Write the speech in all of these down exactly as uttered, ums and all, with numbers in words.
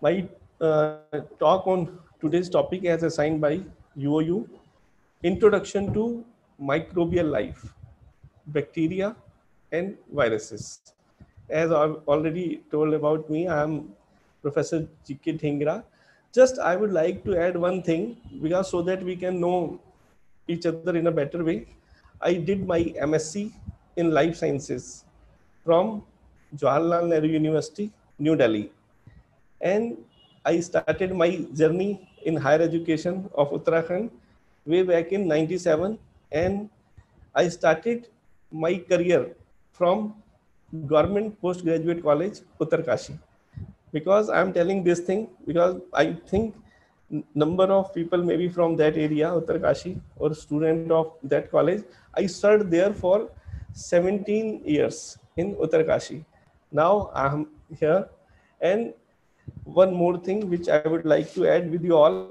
My uh, talk on today's topic as assigned by U O U, Introduction to Microbial Life, Bacteria and Viruses. As I've already told about me, I am Professor G K Dhingra. Just I would like to add one thing because so that we can know each other in a better way. I did my M S c in Life Sciences from Jawaharlal Nehru University, New Delhi. And I started my journey in higher education of Uttarakhand way back in ninety-seven. And I started my career from Government Postgraduate College, Uttarkashi. Because I'm telling this thing because I think number of people maybe from that area, Uttarkashi, or student of that college, I served there for seventeen years in Uttarkashi. Now I'm here. And one more thing which I would like to add with you all,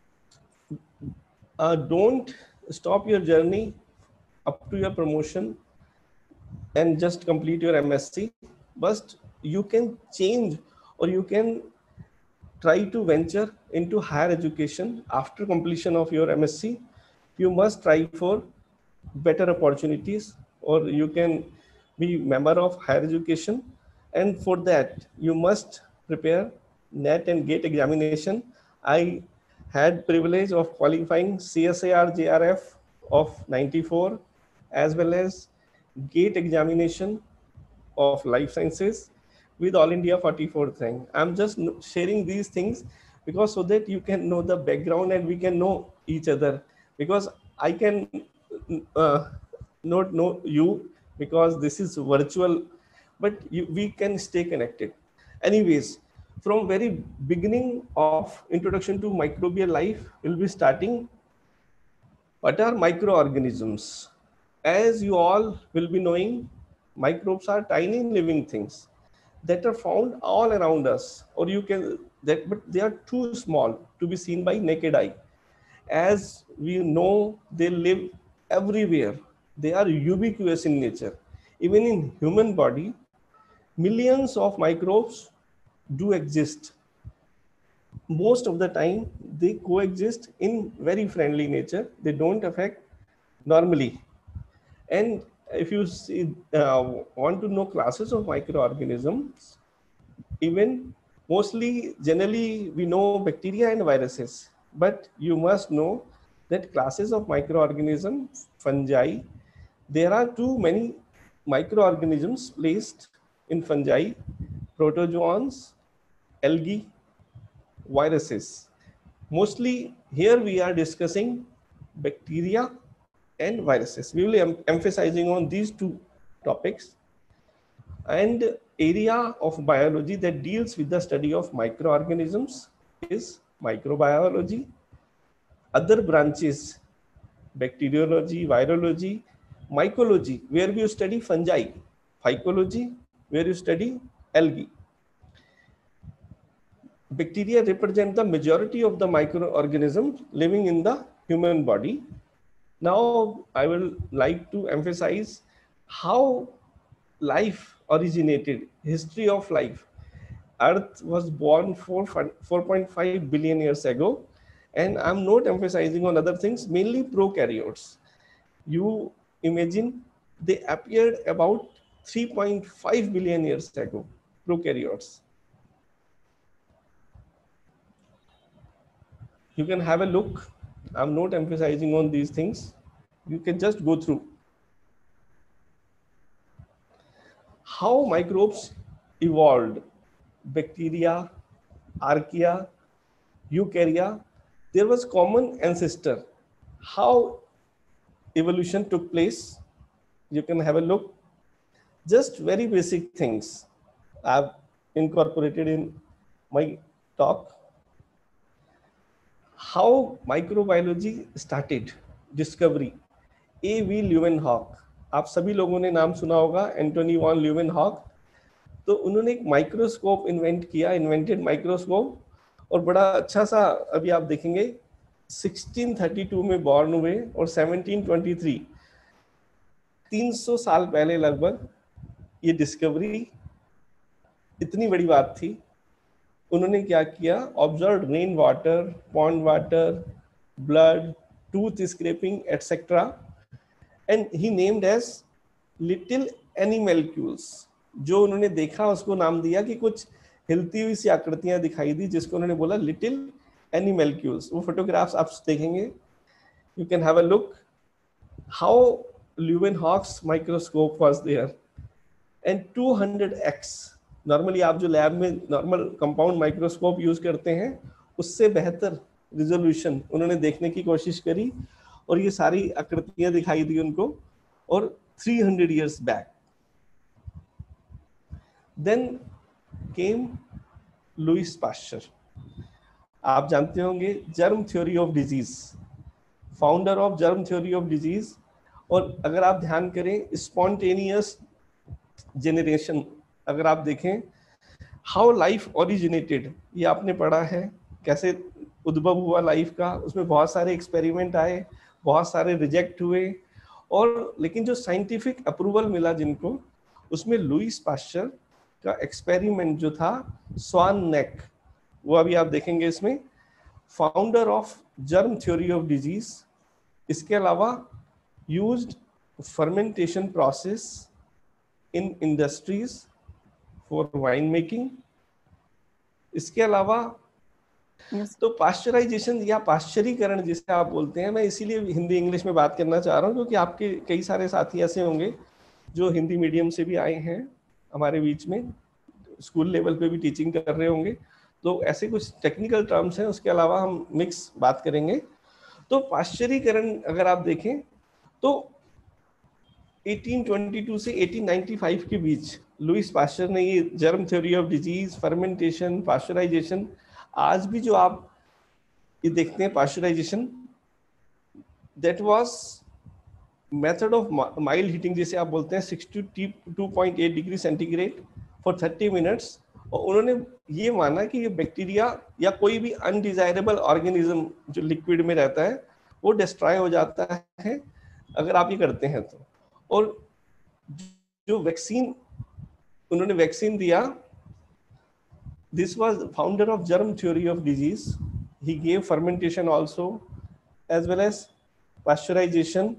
uh, don't stop your journey up to your promotion and just complete your M S c, but you can change or you can try to venture into higher education after completion of your M S c. You must try for better opportunities, or you can be member of higher education. And for that, you must prepare NET and GATE examination. I had privilege of qualifying C S A R J R F of ninety-four, as well as GATE examination of Life Sciences with All India forty-fourth rank. I'm just sharing these things because so that you can know the background and we can know each other. Because I can uh, not know you because this is virtual, but you, we can stay connected. Anyways, from very beginning of introduction to microbial life, we'll be starting. What are microorganisms? As you all will be knowing, microbes are tiny living things that are found all around us, or you can that, but they are too small to be seen by naked eye. As we know, they live everywhere. They are ubiquitous in nature. Even in human body, millions of microbes do exist. Most of the time they coexist in very friendly nature. They don't affect normally. And if you see, uh, want to know classes of microorganisms, even mostly generally we know bacteria and viruses, but you must know that classes of microorganisms, fungi, there are too many microorganisms placed in fungi, protozoans, algae, viruses. Mostly here we are discussing bacteria and viruses. We will be em emphasizing on these two topics. And area of biology that deals with the study of microorganisms is microbiology. Other branches, bacteriology, virology, mycology, where you study fungi, phycology, where you study algae. Bacteria represent the majority of the microorganisms living in the human body. Now, I will like to emphasize how life originated, history of life. Earth was born four point five billion years ago, and I'm not emphasizing on other things, mainly prokaryotes. You imagine they appeared about three point five billion years ago, prokaryotes. You can have a look. I'm not emphasizing on these things. You can just go through how microbes evolved. Bacteria, archaea, eukarya, there was common ancestor. How evolution took place, you can have a look. Just very basic things I've incorporated in my talk. How microbiology started, discovery. A V Leeuwenhoek, आप सभी लोगों ने नाम सुना होगा, Antony von Leeuwenhoek. तो उन्होंने एक माइक्रोस्कोप इन्वेंट किया, इन्वेंटेड माइक्रोस्कोप. और बड़ा अच्छा सा, अभी आप देखेंगे, सिक्सटीन थर्टी टू में बॉर्न हुए और सेवनटीन ट्वेंटी थ्री, तीन सौ साल पहले लगभग ये डिस्कवरी. इतनी बड़ी बात थी. उन्होंने क्या किया, observe rain water, pond water, blood, tooth scraping etcetera, and he named as little animalcules. जो उन्होंने देखा उसको नाम दिया कि कुछ हिलती हुई सी आकृतियां दिखाई दी, जिसको उन्होंने बोला लिटिल एनिमल्क्यूल्स। वो फोटोग्राफ्स आप देखेंगे, you can have a look how Leeuwenhoek's microscope was there, and two hundred X, normally आप जो लैब में नॉर्मल कंपाउंड माइक्रोस्कोप यूज करते हैं उससे बेहतर रिजोल्यूशन उन्होंने देखने की कोशिश करी, और ये सारी आकृतियां दिखाई दी उनको, और three hundred years back. Then came Louis Pasteur. आप जानते होंगे germ theory of disease, founder of germ theory of disease. और अगर आप ध्यान करें स्पॉन्टेनियस जेनरेशन, अगर आप देखें हाउ लाइफ ओरिजिनेटेड, ये आपने पढ़ा है कैसे उद्भव हुआ लाइफ का, उसमें बहुत सारे एक्सपेरिमेंट आए, बहुत सारे रिजेक्ट हुए, और लेकिन जो साइंटिफिक अप्रूवल मिला जिनको, उसमें लुईस पास्चर का एक्सपेरिमेंट जो था स्वान नेक, वो अभी आप देखेंगे इसमें, founder of germ theory of disease. इसके अलावा used fermentation process in industries for wine making. इसके अलावा yes. तो पाश्चराइजेशन या पाश्चरीकरण जिसे आप बोलते हैं, मैं इसीलिए हिंदी इंग्लिश में बात करना चाह रहा हूँ क्योंकि आपके कई सारे साथी ऐसे होंगे जो हिंदी मीडियम से भी आए हैं हमारे बीच में, स्कूल लेवल पे भी टीचिंग कर रहे होंगे, तो ऐसे कुछ टेक्निकल टर्म्स हैं, उसके अलावा हम मिक्स बात करेंगे। तो पाश्चरीकरण अगर आप देखें तो अठारह सौ बाईस से अठारह सौ पचानवे के बीच लुईस पास्चर ने ये germ theory of disease, fermentation, pasteurization, आज भी जो आप ये देखते हैं pasteurization, that was method of mild heating जिसे आप बोलते हैं बासठ पॉइंट आठ डिग्री सेंटीग्रेड फॉर तीस मिनट्स। और उन्होंने ये माना कि ये बैक्टीरिया या कोई भी अनडिजायरेबल ऑर्गेनिज्म जो लिक्विड में रहता है वो डिस्ट्रॉय हो जाता है अगर आप ये करते हैं तो। और जो वैक्सीन उन्होंने वैक्सीन दिया, this was founder of germ theory of disease, he gave fermentation also as well as pasteurization.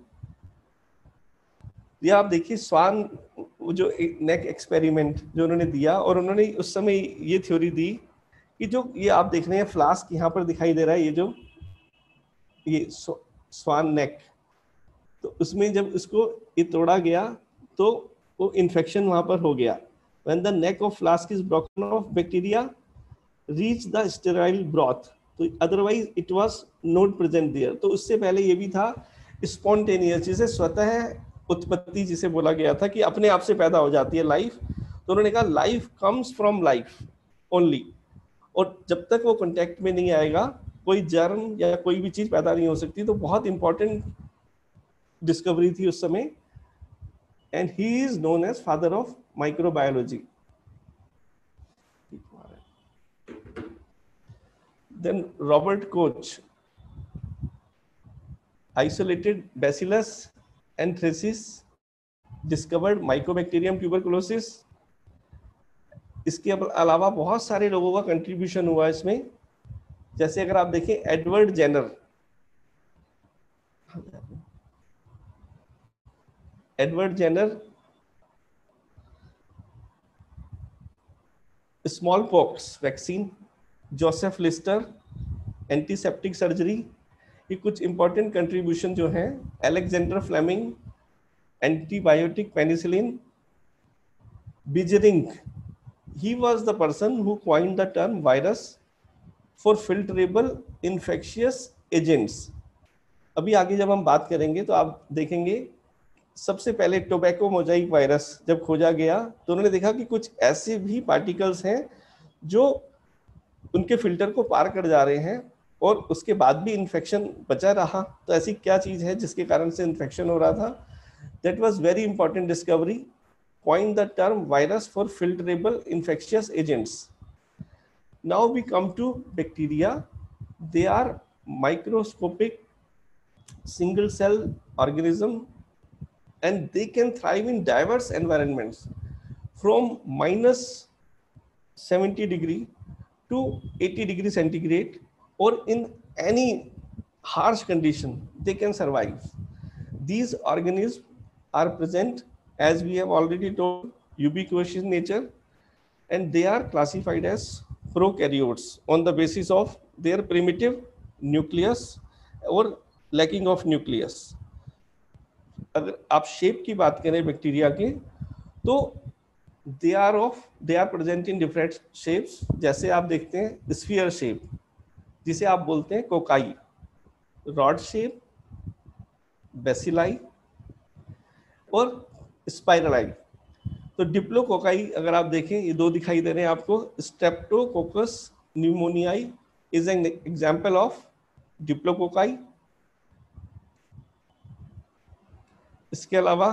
ये आप देखिए स्वान जो नेक एक्सपेरिमेंट जो उन्होंने दिया, और उन्होंने उस समय ये थ्योरी दी कि जो ये आप देख रहे हैं फ्लास्क यहाँ पर दिखाई दे रहा है, ये जो ये स्वान नेक, तो उसमें जब इसको ये तोड़ा गया तो वो इन्फेक्शन वहां पर हो गया। When the neck of flask is broken off, bacteria reach the sterile broth, तो otherwise it was not present there। तो उससे पहले ये भी था spontaneous, जिसे स्वतः उत्पत्ति जिसे बोला गया था कि अपने आप से पैदा हो जाती है लाइफ। तो उन्होंने कहा life comes from life only, और जब तक वो कांटेक्ट में नहीं आएगा कोई जर्म या कोई भी चीज पैदा नहीं हो सकती। तो बहुत इंपॉर्टेंट डिस्कवरी थी उस समय, and he is known as father of microbiology. Then Robert Koch isolated bacillus anthracis, discovered mycobacterium tuberculosis। इसके अलावा बहुत सारे लोगों का कंट्रीब्यूशन हुआ इसमें, जैसे अगर आप देखें Edward Jenner, Edward Jenner small pox vaccine, Joseph Lister antiseptic surgery, ये कुछ इंपॉर्टेंट कंट्रीब्यूशन जो हैं। Alexander Fleming antibiotic penicillin, Beijerinck, he was the person who coined the term virus for filterable infectious agents। अभी आगे जब हम बात करेंगे तो आप देखेंगे सबसे पहले टोबैको मोजाइक वायरस जब खोजा गया तो उन्होंने देखा कि कुछ ऐसे भी पार्टिकल्स हैं जो उनके फिल्टर को पार कर जा रहे हैं और उसके बाद भी इन्फेक्शन बचा रहा। तो ऐसी क्या चीज है जिसके कारण से इन्फेक्शन हो रहा था? That was very important discovery, coined the term virus for filterable infectious agents। Now we come to bacteria. They are microscopic single cell organism and they can thrive in diverse environments from minus seventy degree to eighty degree centigrade, or in any harsh condition they can survive. These organisms are present, as we have already told, ubiquitous in nature, and they are classified as prokaryotes on the basis of their primitive nucleus or lacking of nucleus. अगर आप shape की बात करें bacteria के, तो they are of they are present in different shapes. जैसे आप देखते हैं स्फीयर शेप, जिसे आप बोलते हैं कोकाई, रॉड शेप, बेसिलाई और स्पाइरलाई. तो डिप्लोकोकाई अगर आप देखें, ये दो दिखाई दे रहे हैं आपको. Streptococcus pneumoniae is an example of diplococci. इसके अलावा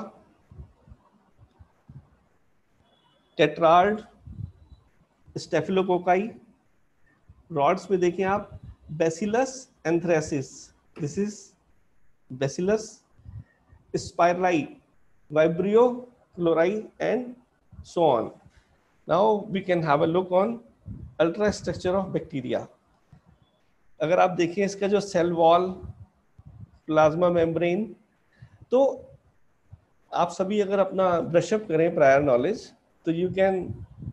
टेट्रार्ड, स्टेफिलोकोकाई. रॉड्स में देखें आप Bacillus anthracis, this is bacillus. Spirilli, Vibrio cholerae and so on. Now we can have a look on ultra structure of bacteria. अगर आप देखें इसका जो सेल वॉल, प्लाज्मा मेम्ब्रेन, तो आप सभी अगर अपना ब्रशअप करें प्रायर नॉलेज, तो यू कैन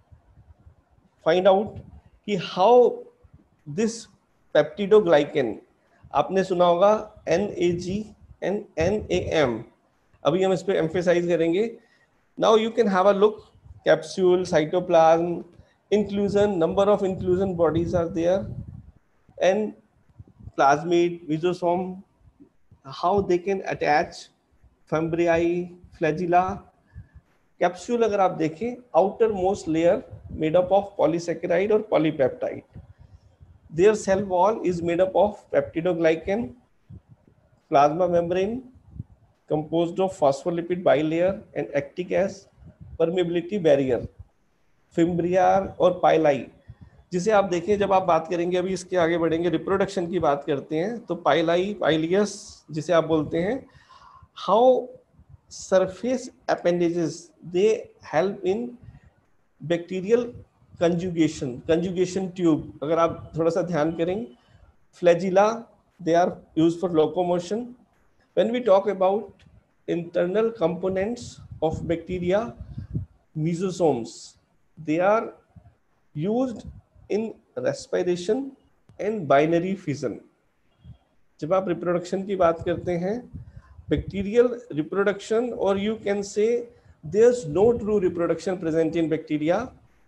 फाइंड आउट कि हाउ दिस पेप्टिडोग्लाइकेन, आपने सुना होगा N A G and N A M, अभी हम इस पे एम्फेसाइज करेंगे. Now you can have a look, capsule, cytoplasm, inclusion, number of inclusion bodies are there, and plasmid, mesosome, how they can attach, fimbriae, flagella. Capsule अगर आप देखें, outer most layer made up of polysaccharide और polypeptide. Their cell wall is made up of peptidoglycan. Plasma membrane composed of phospholipid bilayer and acting as permeability barrier. Fimbriae और pili, जिसे आप देखें, जब आप बात करेंगे, अभी इसके आगे बढ़ेंगे, रिप्रोडक्शन की बात करते हैं, तो पाइलाई, पाइलियस जिसे आप बोलते हैं, how surface appendages they help in bacterial conjugation, conjugation tube अगर आप थोड़ा सा ध्यान करें. Flagella, they are used for locomotion. When we talk about internal components of bacteria, mesosomes, they are used in respiration and binary fission. जब आप reproduction की बात करते हैं, बैक्टीरियल रिप्रोडक्शन, और you can say there's no true reproduction present in bacteria,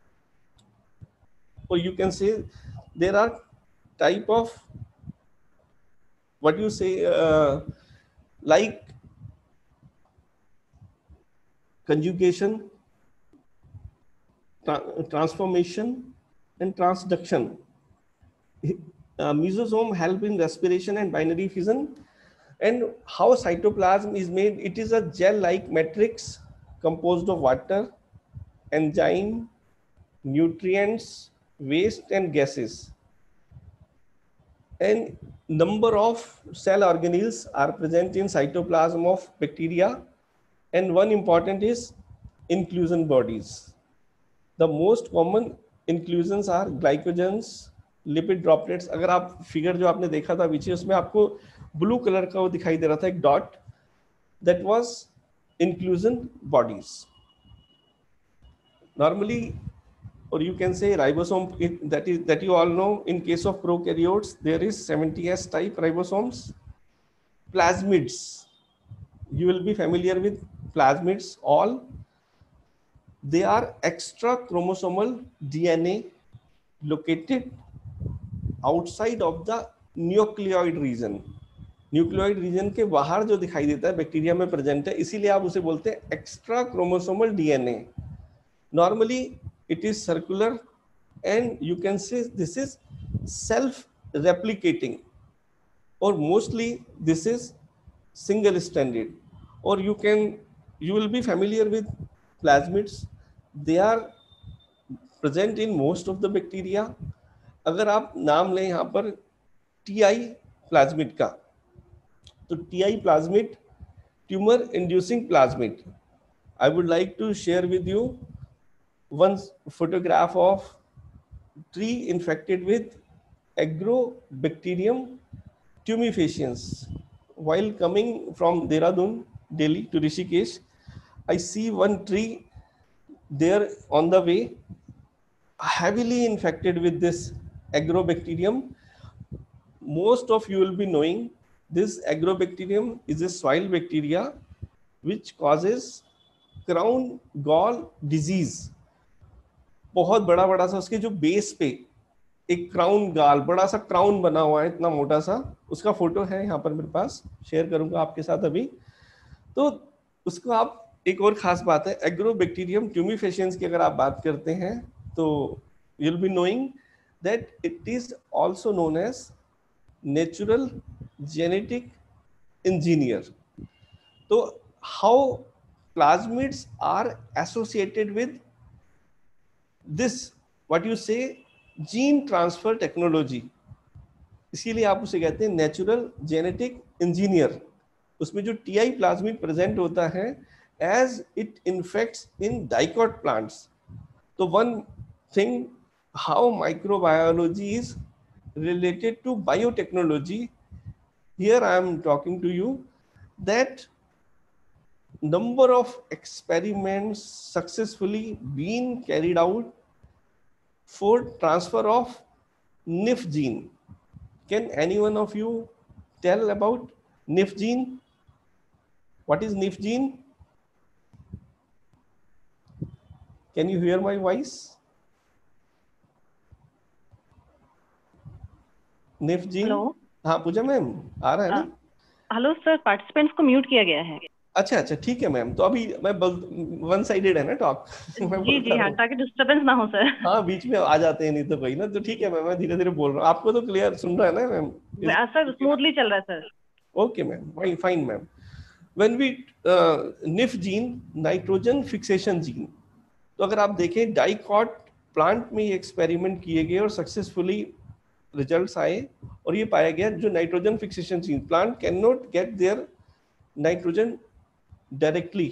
or you can say there are type of what you say uh, like conjugation, transformation and transduction. Uh, mesosome help in respiration and binary fission. And how cytoplasm is made, it is a gel-like matrix composed of water, enzyme, nutrients, waste and gases. And number of cell organelles are present in cytoplasm of bacteria, and one important is inclusion bodies. The most common inclusions are glycogens, lipid droplets. अगर आप figure जो आपने देखा था पीछे, उसमें आपको blue colour का वो दिखाई दे रहा था एक dot, that was inclusion bodies. Normally, or you can say ribosome, it, that is that you all know, in case of prokaryotes there is seventy S type ribosomes. Plasmids, you will be familiar with plasmids all. They are extra chromosomal D N A located outside of the nucleoid region. Nucleoid region के बाहर जो दिखाई देता है bacteria में present है, इसीलिए आप उसे बोलते हैं extra chromosomal DNA. Normally it is circular and you can say this is self replicating, और mostly this is single standard. और you can you will be familiar with plasmids. They are present in most of the bacteria. अगर आप नाम लें यहाँ पर T I plasmid का, तो T I plasmid, tumour inducing plasmid. I would like to share with you one photograph of tree infected with Agrobacterium tumefaciens. While coming from Dehradun, Delhi to Rishikesh, I see one tree there on the way, heavily infected with this Agrobacterium. Most of you will be knowing this Agrobacterium is a soil bacteria which causes crown gall disease. बहुत बड़ा बड़ा सा उसके जो base पे एक crown गाल, बड़ा सा क्राउन बना हुआ है इतना मोटा सा, उसका फोटो है यहाँ पर मेरे पास, शेयर करूंगा आपके साथ अभी। तो उसको आप, एक और खास बात है एग्रोबैक्टीरियम ट्यूमिफेशियंस की अगर आप बात करते हैं तो you will be knowing that it is also known as natural genetic engineer. तो how plasmids are associated with this what you say gene transfer technology, इसीलिए आप उसे कहते हैं नेचुरल जेनेटिक इंजीनियर। उसमें जो टीआई प्लाज्मिड प्रेजेंट होता है as it infects in dicot plants. तो one thing how microbiology is related to biotechnology, here I am talking to you that number of experiments successfully been carried out for transfer of N I F gene. Can any one of you tell about N I F gene? What is N I F gene? Can you hear my voice? N I F gene? Hello, हाँ Pooja ma'am, आ रहा है ना? Hello sir, participants को mute किया गया है। अच्छा अच्छा ठीक है मैम, तो अभी मैं वन साइडेड है ना टॉक जी जी हाँ, ताकि डिस्टर्बेंस ना हो सर। हाँ बीच में आ जाते हैं नहीं तो कोई ना, तो ठीक है मैम, मैं धीरे धीरे बोल रहा हूँ, आपको तो क्लियर सुन रहा है ना मैम? सर स्मूथली चल रहा है sir. Okay ma'am, fine fine ma'am. When we N I F gene, nitrogen fixation gene, तो अगर आप देखें डाइकॉट प्लांट में ये एक्सपेरिमेंट किए गए और सक्सेसफुली रिजल्ट्स आए, और ये पाया गया जो nitrogen fixation gene, plant can not get their nitrogen directly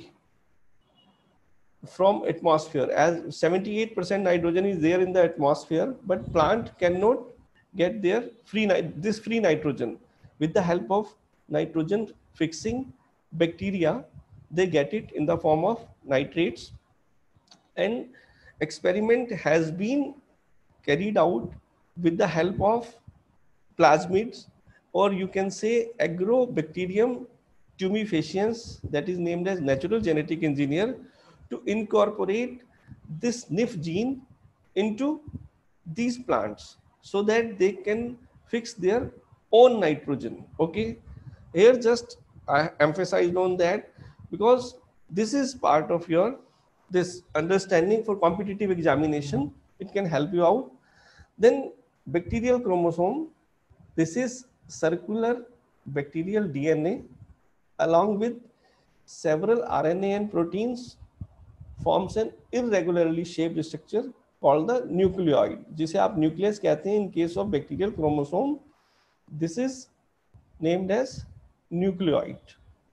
from atmosphere, as seventy-eight percent nitrogen is there in the atmosphere, but plant cannot get their free this free nitrogen. With the help of nitrogen fixing bacteria, they get it in the form of nitrates, and experiment has been carried out with the help of plasmids, or you can say Agrobacterium tumefaciens, that is named as natural genetic engineer, to incorporate this N I F gene into these plants so that they can fix their own nitrogen. Okay, here just I emphasized on that because this is part of your this understanding for competitive examination. It can help you out. Then bacterial chromosome, this is circular bacterial D N A along with several R N A and proteins forms an irregularly shaped structure called the nucleoid, जिसे आप nucleus कहते हैं in case of bacterial chromosome. This is named as nucleoid.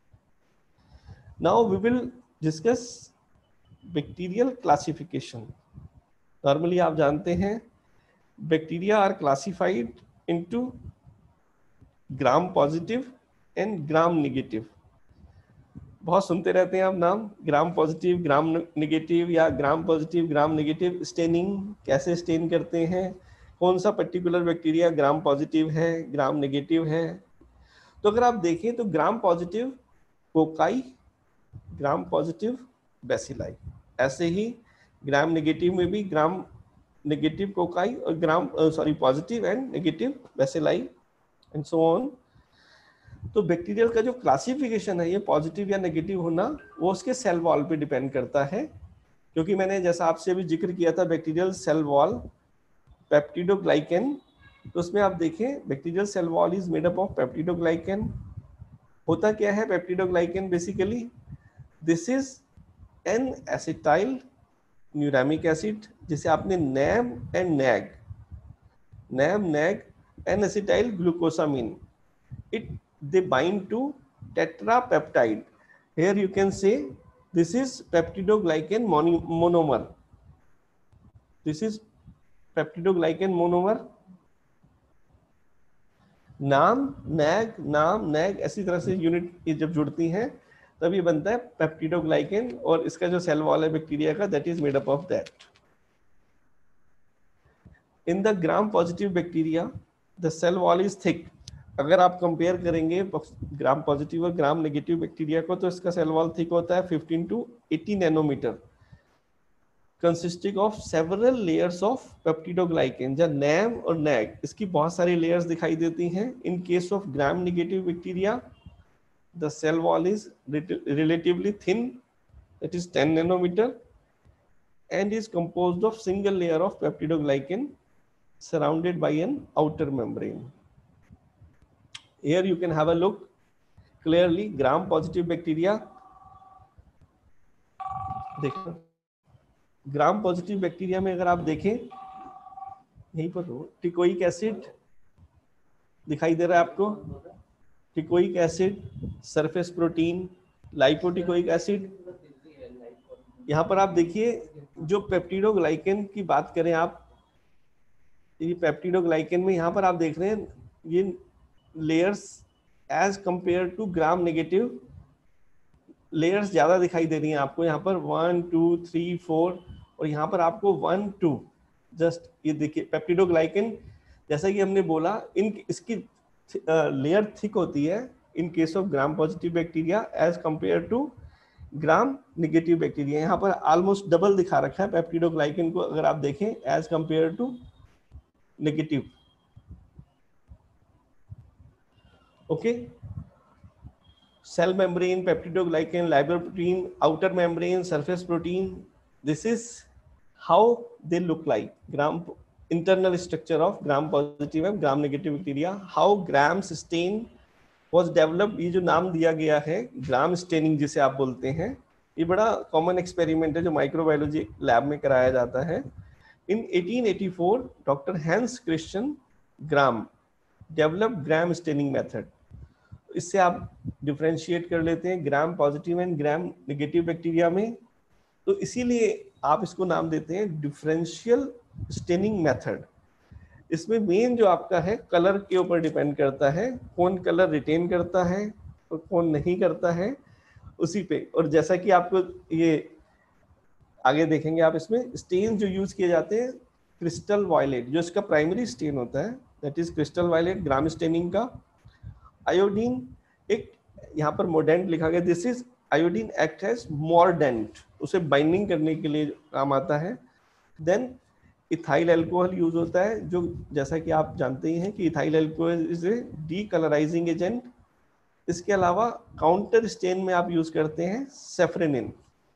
Now we will discuss bacterial classification. Normally आप जानते हैं bacteria are classified into gram positive and gram negative. बहुत सुनते रहते हैं आप नाम, ग्राम पॉजिटिव ग्राम नेगेटिव या gram positive gram negative. Staining कैसे स्टेन करते हैं, कौन सा पर्टिकुलर बैक्टीरिया ग्राम पॉजिटिव है ग्राम नेगेटिव है। तो अगर आप देखें तो gram positive cocci, gram positive bacilli, ऐसे ही ग्राम नेगेटिव में भी ग्राम नेगेटिव कोकाई और gram sorry positive and negative bacilli and so on. तो बैक्टीरियल का जो क्लासिफिकेशन है, ये पॉजिटिव या नेगेटिव होना, वो उसके सेल वॉल पे डिपेंड करता है, क्योंकि मैंने जैसा आपसे अभी जिक्र किया था बैक्टीरियल सेल वॉल पेप्टिडोग्लाइकेन, तो उसमें आप देखें bacterial cell wall is made up of peptidoglycan. होता क्या है peptidoglycan? Basically this is N acetyl muramic acid, जिसे आपने NAM and NAG, NAM NAG N acetyl glucosamine, it they bind to tetrapeptide. Here you can say this is peptidoglycan monomer. This is peptidoglycan monomer, NAM NAG NAM NAG ऐसी तरह से unit ये जब जुड़ती हैं तब ये बनता है पेप्टिडोग्लाइकन, और इसका जो सेल वॉल है बैक्टीरिया का that is made up of that. In the gram positive bacteria the cell wall is thick. अगर आप कंपेयर करेंगे ग्राम पॉजिटिव और ग्राम नेगेटिव बैक्टीरिया को तो इसका सेल वॉल थिक होता है fifteen to eighty nanometre, consisting of several layers of peptidoglycan. जब नैम और नैग इसकी बहुत सारी लेयर्स दिखाई देती हैं. In case of gram negative bacteria the cell wall is relatively thin, that is ten nanometer, and is composed of single layer of peptidoglycan surrounded by an outer membrane. Here you can have a look clearly. Gram positive bacteria, देखो ग्राम positive bacteria में अगर आप देखें यहीं पर हो teichoic acid दिखाई दे रहा है आपको. Teichoic acid, surface protein, lipoteichoic acid. यहाँ पर आप देखिए जो पेप्टिडोग्लाइकन की बात करें आप, ये पेप्टिडोग्लाइकन में यहाँ पर आप देख रहे हैं ये layers as compare to gram negative layers ज्यादा दिखाई दे रही हैं आपको. यहाँ पर वन टू थ्री फोर और यहाँ पर आपको वन टू जस्ट ये देखिए पेप्टिडोग्लाइकन जैसा कि हमने बोला इन इसकी लेयर थिक होती है in case of gram positive bacteria as compare to gram negative bacteria. यहाँ पर ऑलमोस्ट डबल दिखा रखा है पेप्टिडोग्लाइकन को अगर आप देखें as compare to negative. Okay, cell membrane, peptidoglycan, lipoprotein, outer membrane, surface protein, this is how they look like. Gram internal structure of gram positive and gram negative bacteria. How Gram's stain was developed. ये जो नाम दिया गया है gram staining जिसे आप बोलते हैं, ये बड़ा कॉमन एक्सपेरिमेंट है जो माइक्रोबायोलॉजी लैब में कराया जाता है. In eighteen eighty four doctor Hans Christian Gram develop gram staining method. इससे आप डिफरेंशिएट कर लेते हैं gram positive and gram negative bacteria में, तो इसीलिए आप इसको नाम देते हैं डिफरेंशियल स्टेनिंग मेथड. इसमें मेन जो आपका है कलर के ऊपर डिपेंड करता है, कौन कलर रिटेन करता है और कौन नहीं करता है उसी पे. और जैसा कि आपको ये आगे देखेंगे आप इसमें स्टेन जो यूज किए जाते हैं क्रिस्टल वायलेट जो इसका प्राइमरी स्टेन होता है that is crystal violet gram staining का. आयोडीन एक यहाँ पर मोडेंट लिखा गया, this is iodine act as mordant, उसे बाइंडिंग करने के लिए काम आता है. देन इथाइल अल्कोहल यूज होता है जो जैसा कि आप जानते ही हैं कि ethyl alcohol is a decolourising agent. इसके अलावा काउंटर स्टेन में आप यूज करते हैं safranin.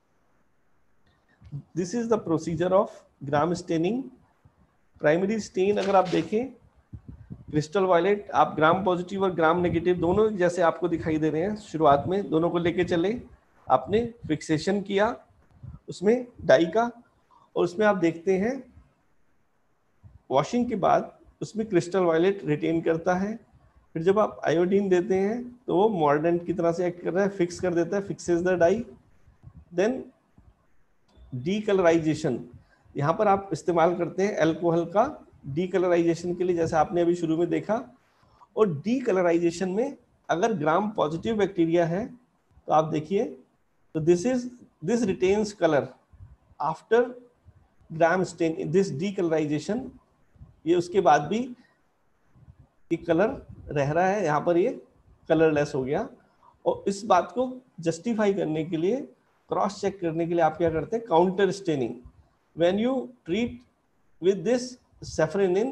This is the procedure of gram staining. Primary stain अगर आप देखें क्रिस्टल वायलेट, आप ग्राम पॉजिटिव और ग्राम नेगेटिव दोनों जैसे आपको दिखाई दे रहे हैं. शुरुआत में दोनों को लेके चले, आपने फिक्सेशन किया उसमें डाई का और उसमें आप देखते हैं वॉशिंग के बाद उसमें क्रिस्टल वायलेट रिटेन करता है. फिर जब आप आयोडीन देते हैं तो वो मॉर्डेंट की तरह से एक्ट कर रहा है, फिक्स कर देता है, fixes the dye. Then decolourisation, यहाँ पर आप इस्तेमाल करते हैं अल्कोहल का डीकलराइजेशन के लिए जैसा आपने अभी शुरू में देखा. और डीकलराइजेशन में अगर ग्राम पॉजिटिव बैक्टीरिया है तो आप देखिए तो this is this retains colour after gram stain. This decolourisation, ये उसके बाद भी ये कलर रह रहा है, यहाँ पर ये कलरलेस हो गया. और इस बात को जस्टिफाई करने के लिए, क्रॉस चेक करने के लिए आप क्या करते हैं counter staining. When you treat with this safranin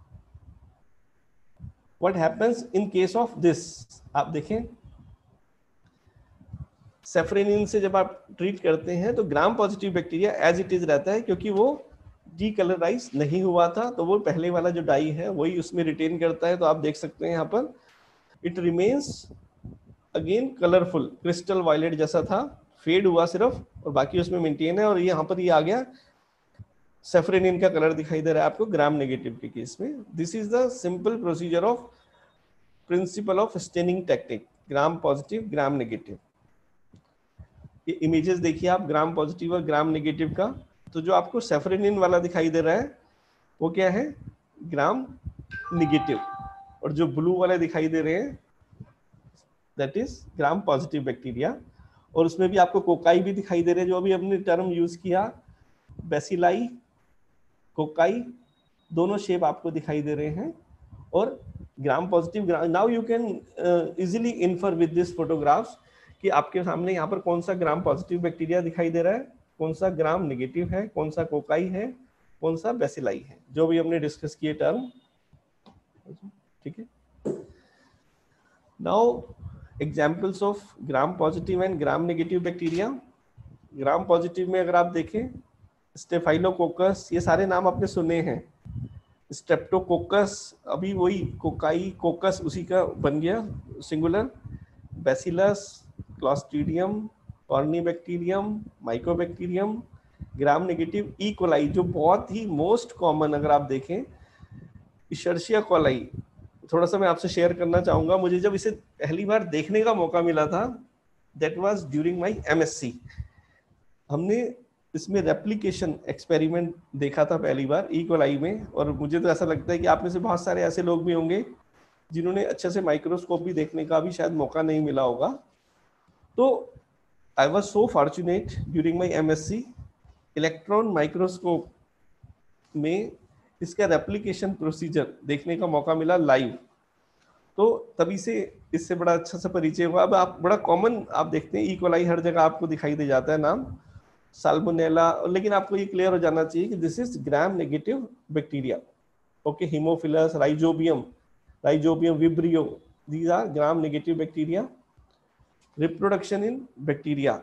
what happens in case of this, आप देखें सेफ्रेनिन से जब आप ट्रीट करते हैं तो gram positive bacteria as it is रहता है क्योंकि वो डीकलराइज नहीं हुआ था, तो वो पहले वाला जो डाई है वही उसमें रिटेन करता है. तो आप देख सकते हैं यहाँ पर it remains again colourful, crystal violet जैसा था, फेड हुआ सिर्फ और बाकी उसमें मेंटेन है. और ये यहाँ पर ये आ गया सेफ्रेनिन का कलर दिखाई दे रहा है आपको ग्राम नेगेटिव के केस में. This is the simple procedure of principle of staining technique gram positive gram negative. ये इमेजेस देखिए आप ग्राम पॉजिटिव और ग्राम नेगेटिव का. तो जो आपको सेफ्रेनिन वाला दिखाई दे रहा है वो क्या है, ग्राम निगेटिव, और जो ब्लू वाले दिखाई दे रहे हैं that is gram positive bacteria. और उसमें भी आपको कोकाई भी दिखाई दे रहे हैं, जो अभी हमने टर्म यूज किया, बेसिलाई, कोकाई, दोनों शेप आपको दिखाई दे रहे हैं। और gram positive, now you can easily infer with this photographs कि आपके सामने यहाँ पर कौन सा ग्राम पॉजिटिव बैक्टीरिया दिखाई दे रहा है, कौन सा ग्राम नेगेटिव है, कौन सा कोकाई है, कौन सा बेसिलाई है, जो भी हमने डिस्कस किए टर्म। ठीक है, now examples of gram positive and gram negative bacteria. Gram positive में अगर आप देखें, स्टेफाइलोकोकस, ये सारे नाम आपने सुने हैं। स्ट्रेप्टोकोकस, अभी वही कोकाई कोकस उसी का बन गया singular. Bacillus, Clostridium, Corynebacterium, Mycobacterium. Gram negative E coli, जो बहुत ही मोस्ट कॉमन अगर आप देखें, इशर्शिया कोलाई। थोड़ा सा मैं आपसे शेयर करना चाहूंगा, मुझे जब इसे पहली बार देखने का मौका मिला था, that was during my MSc. हमने इसमें रेप्लिकेशन एक्सपेरिमेंट देखा था पहली बार ई कोलाई में, और मुझे तो ऐसा लगता है कि आप में से बहुत सारे ऐसे लोग भी होंगे जिन्होंने अच्छे से माइक्रोस्कोप भी देखने का भी शायद मौका नहीं मिला होगा। तो I was so fortunate during my MSc, electron microscope में इसका रेप्लिकेशन प्रोसीजर देखने का मौका मिला लाइव। तो तभी से इससे बड़ा अच्छा सा परिचय हुआ। अब आप बड़ा कॉमन आप देखते हैं, ई कोलाई हर जगह आपको दिखाई दे जाता है नाम, साल्मोनेला, लेकिन आपको ये क्लियर हो जाना चाहिए कि this is gram negative bacteria. Okay, Haemophilus, Rhizobium, Rhizobium Vibrio, these are gram negative bacteria. Reproduction in bacteria,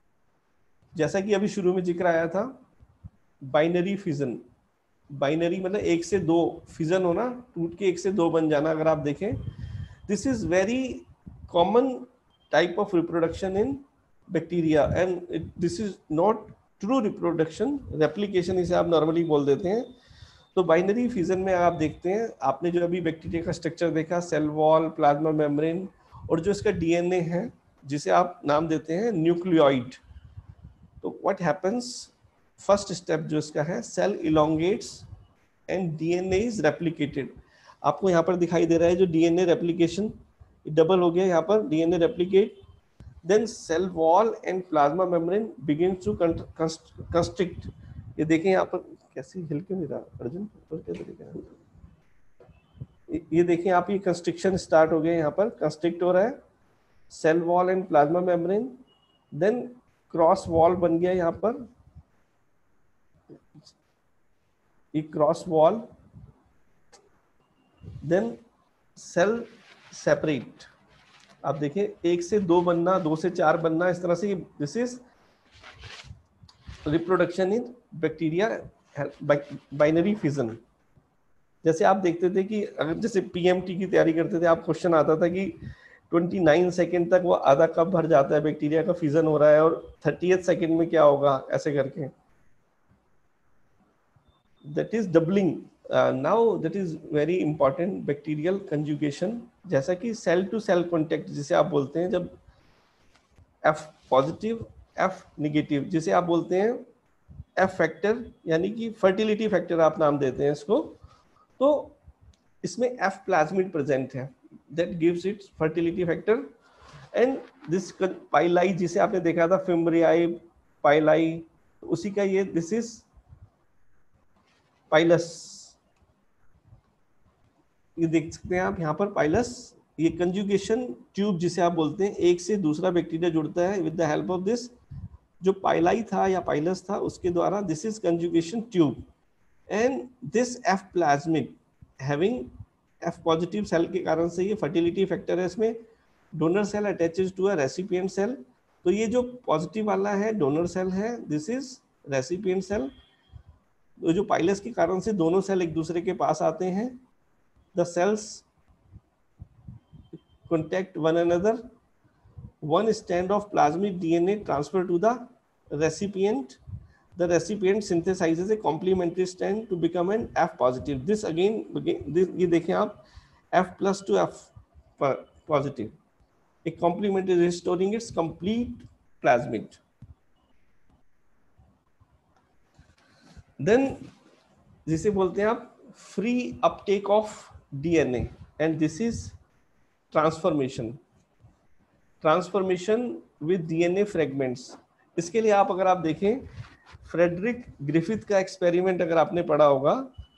जैसा कि अभी शुरू में जिक्र आया था, बाइनरी फिजन। बाइनरी मतलब एक से दो, फिजन होना, टूट के एक से दो बन जाना। अगर आप देखें, this is very common type of reproduction in bacteria, and this is not true reproduction, replication इसे आप नॉर्मली बोल देते हैं। तो बाइनरी फिजन में आप देखते हैं, आपने जो अभी बैक्टीरिया का स्ट्रक्चर देखा, सेल वॉल, प्लाज्मा मेम्ब्रेन, और जो इसका डीएनए है जिसे आप नाम देते हैं न्यूक्लियोइड। तो व्हाट हैपेंस, फर्स्ट स्टेप जो इसका है, cell elongates and DNA is replicated. आपको यहाँ पर दिखाई दे रहा है जो डीएनए रेप्लिकेशन डबल हो गया यहाँ पर, DNA replicate, then cell wall and plasma membrane begins to constrict. ये देखें यहाँ पर कैसे हिल क्यों नहीं रहा अर्जुन, और क्या तरीका है, ये देखें आप, ये कंस्ट्रिक्शन स्टार्ट हो गया, यहाँ पर कंस्ट्रिक्ट हो रहा है cell wall and plasma membrane, then cross wall बन गया यहाँ पर, ये cross wall, then cell separate. आप देखें एक से दो बनना, दो से चार बनना, इस तरह से। This is reproduction in bacteria, binary fission. जैसे आप देखते थे कि अगर जैसे पीएमटी की तैयारी करते थे, आप क्वेश्चन आता था कि उनतीस सेकंड तक वो आधा कप भर जाता है, बैक्टीरिया का फिजन हो रहा है, और थर्टियथ सेकंड में क्या होगा, ऐसे करके, that is doubling. Now that is very important, bacterial conjugation, जैसा कि सेल टू सेल कॉन्टेक्ट जिसे आप बोलते हैं, जब एफ पॉजिटिव एफ निगेटिव, जिसे आप बोलते हैं एफ फैक्टर, यानी कि फर्टिलिटी फैक्टर आप नाम देते हैं इसको। तो इसमें एफ प्लाज्मिड प्रेजेंट है, that gives it fertility factor. And this pili जिसे आपने देखा था, फिम्ब्रियाई पाइलाई, उसी का ये, दिस इज पाइलस, ये देख सकते हैं आप यहाँ पर पाइलस, ये कंजुगेशन ट्यूब जिसे आप बोलते हैं, एक से दूसरा बैक्टीरिया जुड़ता है with the help of this, जो पाइलाई था या पाइलस था उसके द्वारा, this is conjugation tube. And this F plasmid having F positive cell के कारण से ये फर्टिलिटी फैक्टर है, इसमें donor cell attaches to a recipient cell. तो ये जो पॉजिटिव वाला है डोनर सेल है, दिस इज रेसिपिएंट सेल। तो जो पाइलस के कारण से दोनों सेल एक दूसरे के पास आते हैं, the cells contact one another, one strand of plasmid D N A transfer to the recipient, the recipient synthesizes a complementary strand to become an F positive. This again, this, ये देखें आप, F plus to F positive, a complementary restoring its complete plasmid. Then जिसे बोलते हैं आप free uptake of DNA, and this is transformation transformation with DNA fragments. इसके लिए आप अगर आप देखें फ्रेडरिक ग्रिफिथ का एक्सपेरिमेंट अगर आपने पढ़ा होगा,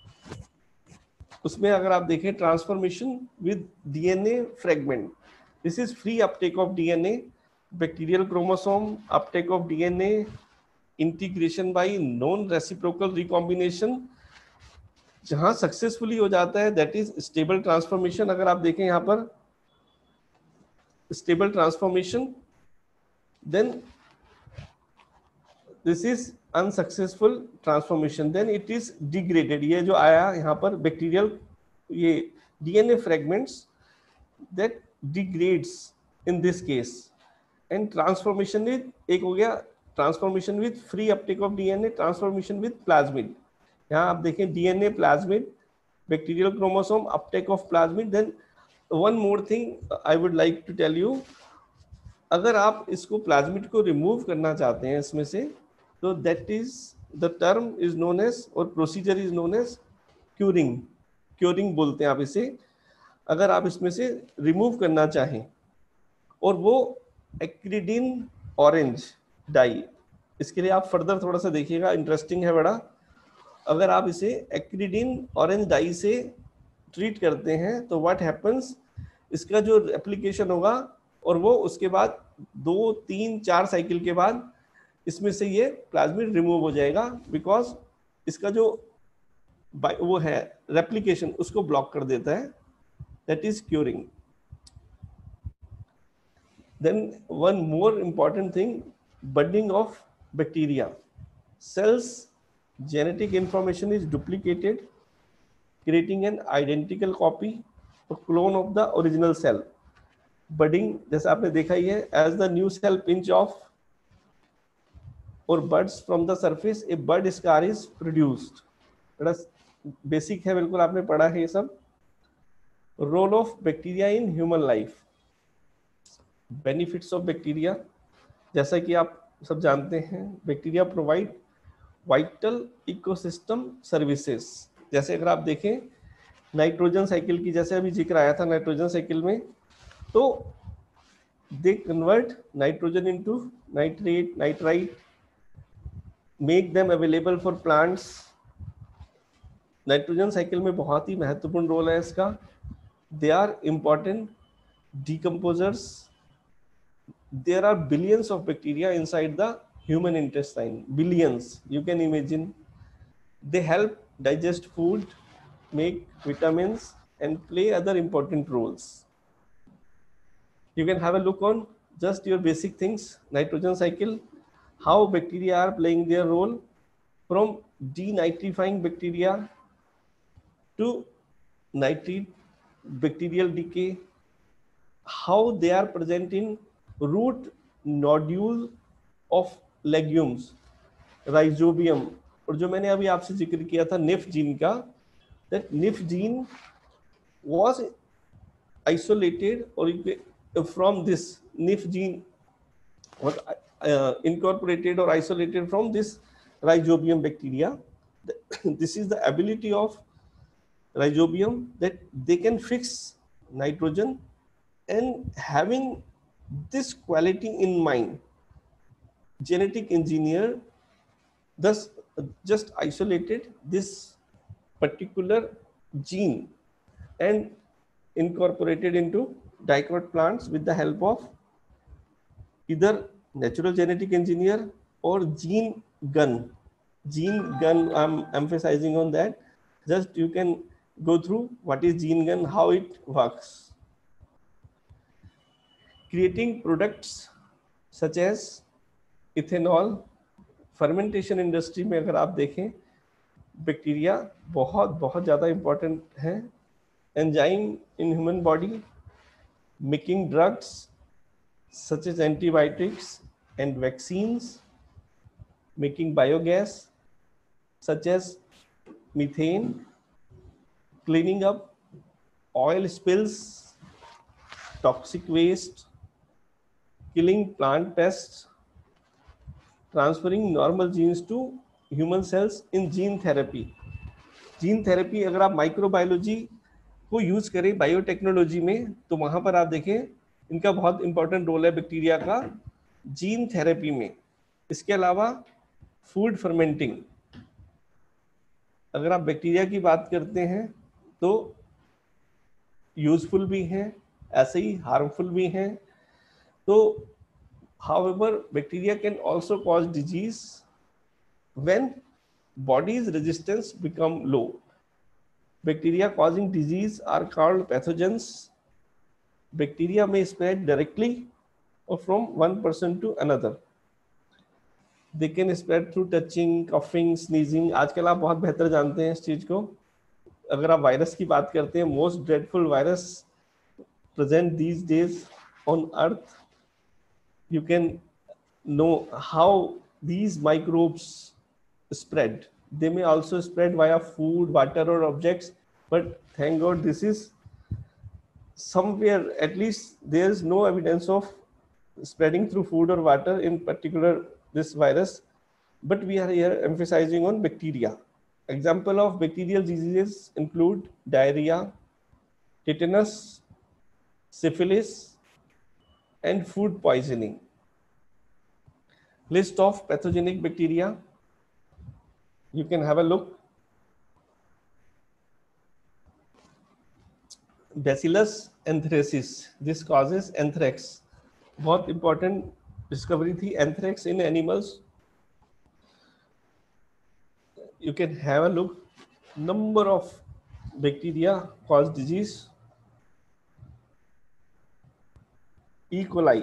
उसमें अगर आप देखें transformation with DNA fragment, this is free uptake of DNA, bacterial chromosome, uptake of DNA, integration by non reciprocal recombination, जहां सक्सेसफुली हो जाता है दैट इज स्टेबल ट्रांसफॉर्मेशन। अगर आप देखें यहां पर stable transformation, then this is unsuccessful transformation, then it is degraded. ये जो आया यहाँ पर बैक्टीरियल ये DNA fragments that degrades in this case, and transformation with एक हो गया transformation with free uptake of DNA, transformation with plasmid. यहाँ आप देखें DNA plasmid, bacterial chromosome, uptake of plasmid. Then one more thing I would like to tell you, अगर आप इसको plasmid को रिमूव करना चाहते हैं इसमें से, तो that is the term is known as और procedure is known as curing. Curing बोलते हैं आप इसे, अगर आप इसमें से रिमूव करना चाहें। और वो एक्रिडिन ऑरेंज डाई, इसके लिए आप फर्दर थोड़ा सा देखिएगा, इंटरेस्टिंग है बड़ा। अगर आप इसे एक्रिडिन ऑरेंज डाई से ट्रीट करते हैं तो व्हाट हैपन्स, इसका जो एप्लीकेशन होगा और वो उसके बाद दो तीन चार साइकिल के बाद इसमें से ये प्लाज्मिड रिमूव हो जाएगा, बिकॉज इसका जो वो है रेप्लिकेशन उसको ब्लॉक कर देता है, that is curing. Then one more important thing, budding of bacteria. Cells genetic information is duplicated, creating an identical copy or clone of the original cell. Budding जैसे आपने देखा ही है, as the new cell pinch off or buds from the surface, a bud scar is produced. बड़ा basic है, बिल्कुल आपने पढ़ा है ये सब। Role of bacteria in human life, benefits of bacteria, जैसा कि आप सब जानते हैं bacteria provide vital ecosystem services. जैसे अगर आप देखें नाइट्रोजन साइकिल की, जैसे अभी जिक्र आया था नाइट्रोजन साइकिल में, तो they convert nitrogen into nitrate, nitrite, make them available for plants. Nitrogen cycle में बहुत ही महत्वपूर्ण रोल है इसका। They are important decomposers. There are billions of bacteria inside the human intestine, billions, you can imagine. They help digest food, make vitamins, and play other important roles. You can have a look on just your basic things, nitrogen cycle, how bacteria are playing their role from denitrifying bacteria to nitrate bacterial decay, how they are present in root nodule of legumes, Rhizobium. और जो मैंने अभी आपसे जिक्र किया था nif gene का, that nif gene was isolated और from this nif gene was incorporated और isolated from this Rhizobium bacteria. This is the ability of Rhizobium that they can fix nitrogen, and having this quality in mind, genetic engineer thus just isolated this particular gene and incorporated into dicot plants with the help of either natural genetic engineer or gene gun. Gene gun, I'm emphasizing on that. Just you can go through what is gene gun, how it works. Creating products such as ethanol. Fermentation industry में अगर आप देखें bacteria बहुत बहुत ज़्यादा important है। Enzyme in human body, making drugs such as antibiotics and vaccines, making biogas such as methane, cleaning up oil spills, toxic waste, killing plant pests, transferring normal genes to human cells in gene therapy. Gene therapy अगर आप microbiology को use करें biotechnology में, तो वहां पर आप देखें इनका बहुत इंपॉर्टेंट रोल है बैक्टीरिया का जीन थेरेपी में। इसके अलावा फूड फर्मेंटिंग, अगर आप बैक्टीरिया की बात करते हैं तो यूजफुल भी हैं, ऐसे ही हार्मफुल भी हैं। तो however bacteria can also cause disease when body's resistance become low. Bacteria causing disease are called pathogens. Bacteria may spread directly or from one person to another. They can spread through touching, coughing, sneezing. आजकल आप बहुत बेहतर जानते हैं इस चीज को। अगर आप वायरस की बात करते हैं, most dreadful virus present these days on earth, you can know how these microbes spread. They may also spread via food, water, or objects, but thank God this is somewhere, at least there is no evidence of spreading through food or water in particular this virus, but we are here emphasizing on bacteria. Example of bacterial diseases include diarrhea, tetanus, syphilis, and food poisoning. List of pathogenic bacteria, you can have a look. Bacillus anthracis, this causes anthrax. बहुत important discovery थी anthrax in animals. You can have a look. Number of bacteria cause disease. E. coli.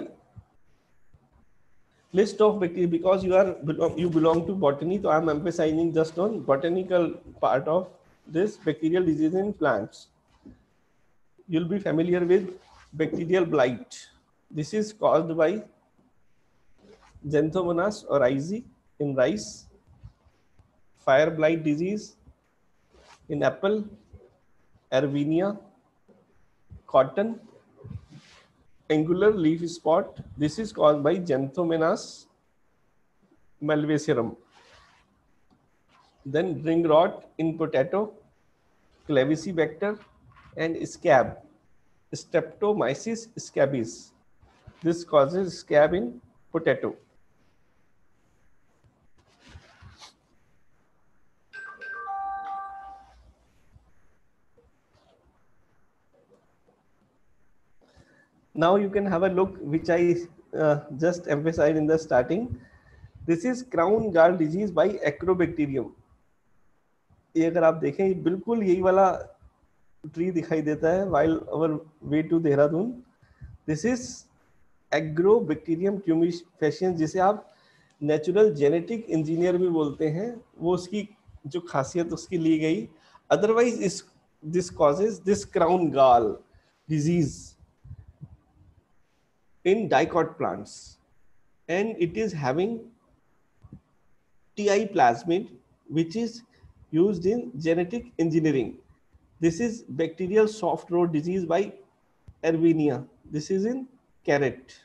List of bacteria, because you are you belong to botany, so I am emphasizing just on botanical part of this bacterial disease in plants. You'll be familiar with bacterial blight. This is caused by Xanthomonas oryzae in rice, fire blight disease in apple, Erwinia, cotton, angular leaf spot. This is caused by Xanthomonas malvacearum. Then ring rot in potato, Clavicibacter, and scab, Streptomyces scabies. This causes scab in potato. Now you can have a look, which I uh, just emphasized in the starting. This is crown gall disease by Acrobacterium. ये अगर आप देखें, बिल्कुल यही वाला tree दिखाई देता है while our way to Dehradun. This is Agrobacterium tumefaciens, जिसे आप नेचुरल जेनेटिक इंजीनियर भी बोलते हैं. वो उसकी जो खासियत उसकी ली गई. अदरवाइज इस this causes this crown gall disease in dicot plants, and it is having T I plasmid, which is used in genetic engineering. This is bacterial soft rot disease by Erwinia. This is in carrot.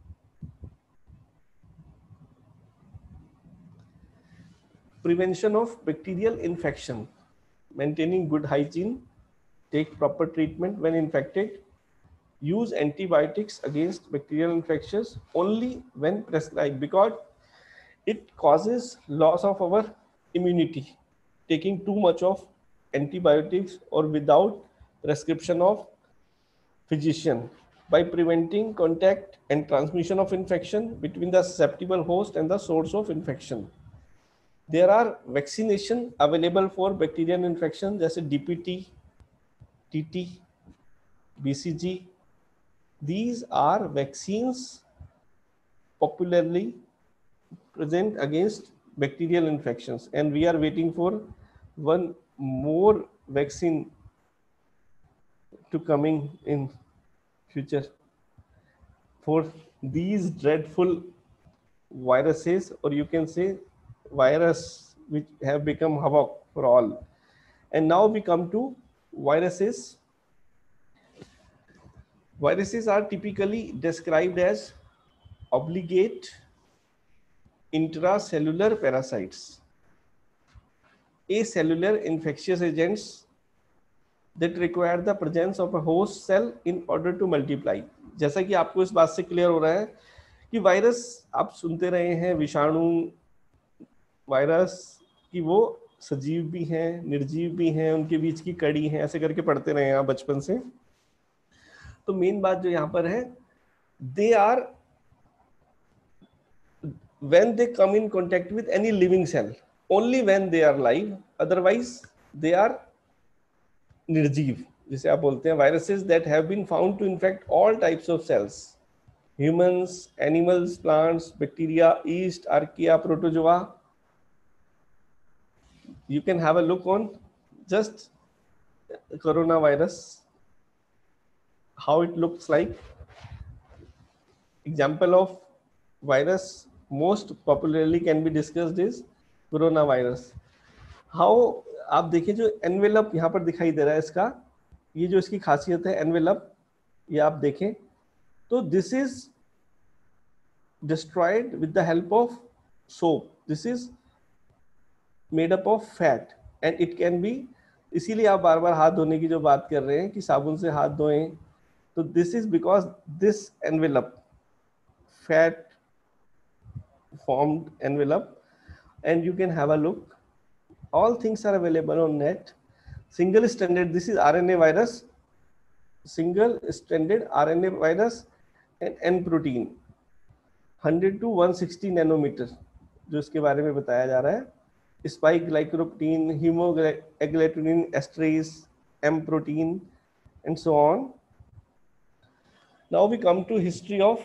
Prevention of bacterial infection, maintaining good hygiene, take proper treatment when infected, use antibiotics against bacterial infections only when prescribed, because it causes loss of our immunity. Taking too much of antibiotics or without prescription of physician, by preventing contact and transmission of infection between the susceptible host and the source of infection. There are vaccination available for bacterial infection, जैसे D P T, T T, B C G. These are vaccines popularly present against bacterial infections, and we are waiting for one more vaccine to coming in future for these dreadful viruses, or you can say virus which have become havoc for all. And now we come to viruses. Viruses are typically described as obligate intracellular parasites. acellular infectious agents that require the presence of a host cell in order to multiply. जैसा कि आपको इस बात से clear हो रहा है कि वायरस आप सुनते रहे हैं, विषाणु, वायरस कि वो सजीव भी हैं, निर्जीव भी हैं, उनके बीच की कड़ी है, ऐसे करके पढ़ते रहे हैं आप बचपन से। तो मेन बात जो यहाँ पर है, they are when they come in contact with any living cell, only when they are live, otherwise they are निर्जीव, जिसे आप बोलते हैं। viruses that have been found to infect all types of cells, humans, animals, plants, bacteria, yeast, archaea, protozoa. You can have a look on just coronavirus, how it looks like. Example of virus most popularly can be discussed is coronavirus. How आप देखिए जो envelope यहाँ पर दिखाई दे रहा है इसका, ये जो इसकी खासियत है एनवेलप, ये आप देखें तो this is destroyed with the help of soap. This is made up of fat and it can be, इसीलिए आप बार बार हाथ धोने की जो बात कर रहे हैं कि साबुन से हाथ धोएं, तो this is because this envelope, fat formed envelope, and you can have a look. All things are available on net. Single stranded, this is R N A virus, single stranded R N A virus and N protein, one hundred to one hundred sixty nanometer जो इसके बारे में बताया जा रहा है. Spike glycoprotein, hemoagglutinin esterase, M protein, and so on. Now we come to history of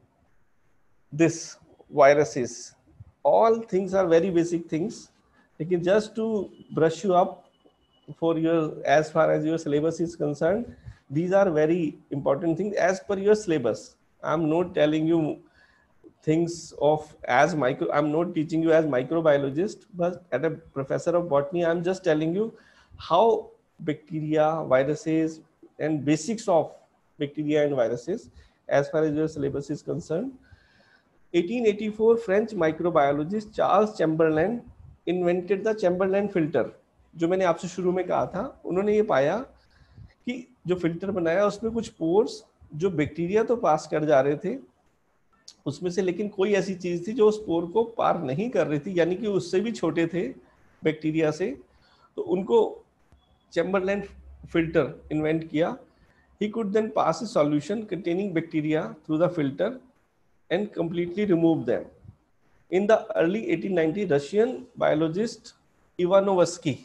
this viruses. All things are very basic things. लेकिन just to brush you up for your, as far as your syllabus is concerned, these are very important things as per your syllabus. I'm not telling you things of as micro, I'm not teaching you as microbiologist, but as a professor of botany, I'm just telling you how bacteria, viruses, and basics of bacteria and viruses as far as your syllabus is concerned. eighteen eighty-four, French microbiologist Charles Chamberlain invented the Chamberlain filter. जो मैंने आपसे शुरू में कहा था, उन्होंने ये पाया कि जो फिल्टर बनाया उसमें कुछ पोर्स जो बैक्टीरिया तो पास कर जा रहे थे उसमें से, लेकिन कोई ऐसी चीज थी जो उस पोर को पार नहीं कर रही थी, यानी कि उससे भी छोटे थे बैक्टीरिया से, तो उनको चैम्बरलैन फिल्टर इन्वेंट किया. He could then pass a solution containing bacteria through the filter and completely remove them. In the early eighteen ninety, Russian biologist Ivanovsky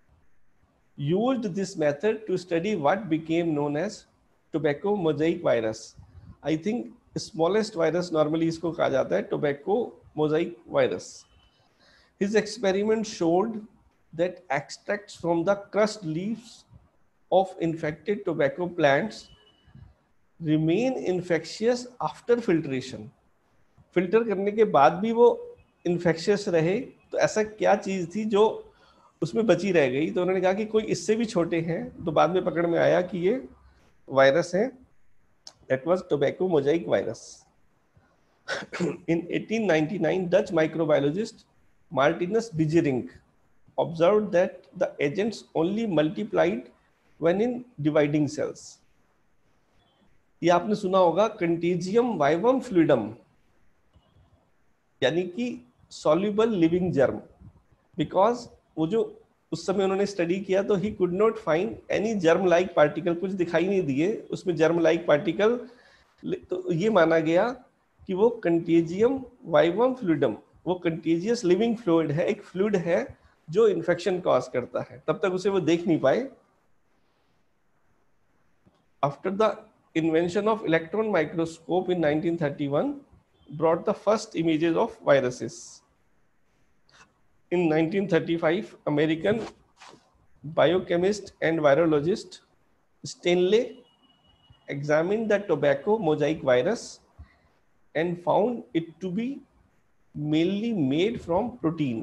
used this method to study what became known as tobacco mosaic virus. I think smallest virus normally इसको कहा जाता है tobacco mosaic virus. His experiment showed that extracts from the crushed leaves of infected tobacco plants remain infectious after filtration. Filter करने के बाद भी वो infectious रहे, तो ऐसा क्या चीज थी जो उसमें बची रह गई? तो उन्होंने कहा कि कोई इससे भी छोटे हैं, तो बाद में पकड़ में आया कि ये वायरस है. That was tobacco mosaic virus. In eighteen ninety-nine, Dutch microbiologist Martinus Beijerinck observed that the agents only multiplied when in dividing cells. ये आपने सुना होगा कंटेजियम वाइवम फ्लूइडम, यानी कि सॉल्युबल लिविंग जर्म, बिकॉज वो जो उस समय उन्होंने स्टडी किया तो he could not find any germ like particle, कुछ दिखाई नहीं दिए उसमें जर्म लाइक पार्टिकल, तो ये माना गया कि वो कंटेजियम वाइवम फ्लूइडम, वो कंटेजियस लिविंग फ्लूइड है, एक फ्लूइड है जो इन्फेक्शन कॉज करता है. तब तक उसे वो देख नहीं पाए. After the invention of electron microscope in nineteen thirty-one, brought the first images of viruses. In nineteen thirty-five, American biochemist and virologist Stanley examined the tobacco mosaic virus and found it to be mainly made from protein.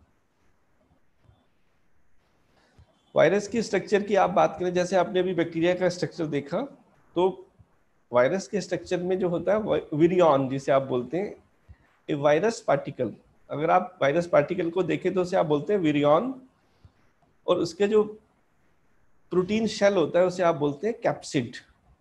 Virus की structure की आप बात करें, जैसे आपने अभी bacteria का structure देखा, तो वायरस के स्ट्रक्चर में जो होता है विरियन जिसे आप बोलते हैं, ए वायरस पार्टिकल, अगर आप वायरस पार्टिकल को देखें तो उसे आप बोलते हैं विरियन. और उसके जो प्रोटीन शेल होता है उसे आप बोलते हैं कैप्सिड,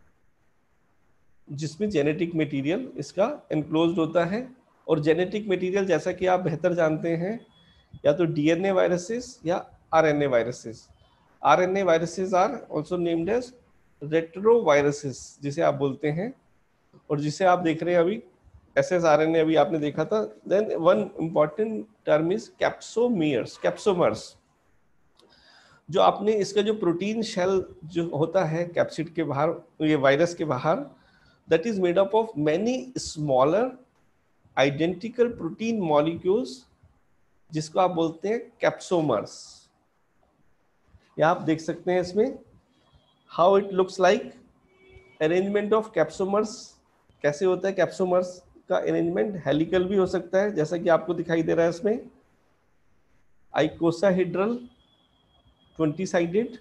जिसमें जेनेटिक मटेरियल इसका एनक्लोज्ड होता है। और जेनेटिक मटेरियल जैसा कि आप बेहतर जानते हैं, या तो डीएनए वायरसेस या RNA viruses. RNA viruses are also named as retroviruses, जिसे आप बोलते हैं, और जिसे आप देख रहे हैं अभी S S R N A अभी आपने देखा था। Then one important term is capsomeres, capsomers. जो आपने इसका जो प्रोटीन शेल जो होता है कैप्सिड के बाहर, ये वायरस के बाहर, that is made up of many smaller identical protein molecules, जिसको आप बोलते हैं कैप्सोमर्स। या आप देख सकते हैं इसमें how it looks like arrangement of capsomers. कैसे होता है कैप्सोमर्स का अरेंजमेंट? हेलिकल भी हो सकता है, जैसा कि आपको दिखाई दे रहा है इसमें, icosahedral, twenty sided,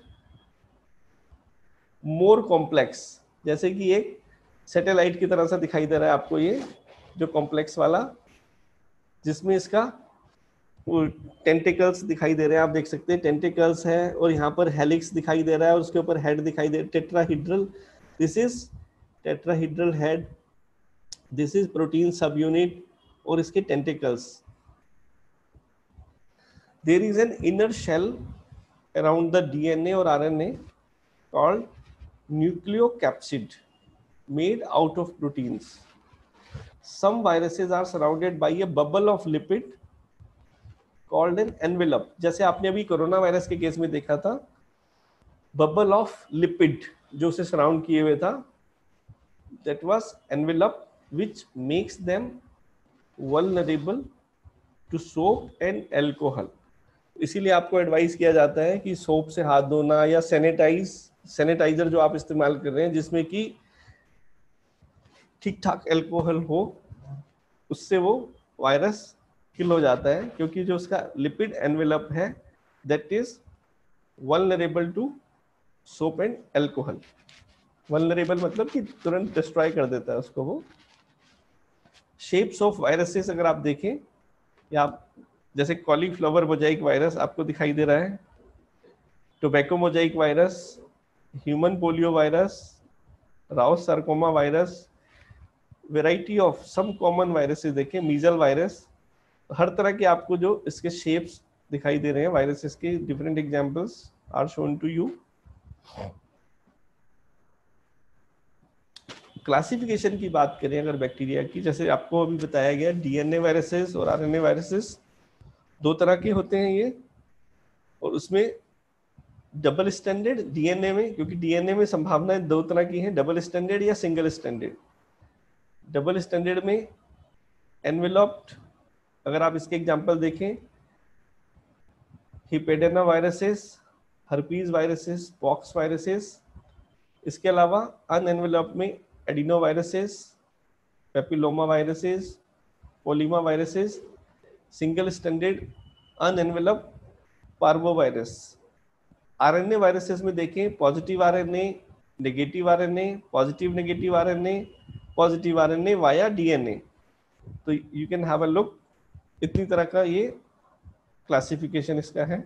more complex, जैसे कि एक सैटेलाइट की तरह सा दिखाई दे रहा है आपको ये जो कॉम्प्लेक्स वाला, जिसमें इसका टेंटिकल्स दिखाई दे रहे हैं। आप देख सकते हैं टेंटिकल्स है, और यहाँ पर हेलिक्स दिखाई दे रहा है, और उसके ऊपर हेड दिखाई दे, tetrahedral, this is tetrahedral head, this is protein subunit, और इसके tentacles. There is an inner shell around the D N A or R N A called nucleocapsid made out of proteins. Some viruses are surrounded by a bubble of lipid called an envelope. जैसे आपने अभी corona virus के case में देखा था, bubble of lipid जो उसे surround किए हुए था, that was envelope which makes them vulnerable to soap and alcohol. इसीलिए आपको एडवाइस किया जाता है कि सोप से हाथ धोना, या सैनिटाइज सैनिटाइजर जो आप इस्तेमाल कर रहे हैं जिसमें कि ठीक ठाक एल्कोहल हो, उससे वो वायरस किल हो जाता है, क्योंकि जो उसका लिपिड एनवेलप है that is vulnerable to soap and alcohol. Vulnerable मतलब कि तुरंत डिस्ट्रॉय कर देता है उसको वो। शेप्स ऑफ वायरसेस अगर आप देखें, या आप जैसे कॉलीफ्लावर मोजाइक वायरस आपको दिखाई दे रहा है, tobacco mosaic virus, human polio virus, Rous sarcoma virus, variety of some common viruses देखें, मीजल वायरस, हर तरह के आपको जो इसके शेप्स दिखाई दे रहे हैं वायरसेस के, different examples are shown to you. Classification की बात करें अगर बैक्टीरिया की, जैसे आपको अभी बताया गया डीएनए वायरसेस और आरएनए वायरसेस दो तरह के होते हैं ये, और उसमें डबल स्टैंडर्ड डीएनए में, क्योंकि डीएनए में संभावनाएं दो तरह की हैं, डबल स्टैंडर्ड या सिंगल स्टैंडर्ड। डबल स्टैंडर्ड में एनवेलप्ड, अगर आप इसके एग्जांपल देखें, hepadna viruses, herpes viruses, pox viruses. इसके अलावा अनएनवेलप्ड में adeno viruses, papilloma viruses, polyoma viruses. Single standard unenveloped parvo virus. RNA viruses में देखें positive RNA, negative RNA, positive negative RNA, positive RNA via DNA. तो you can have a look, इतनी तरह का ये क्लासिफिकेशन इसका है।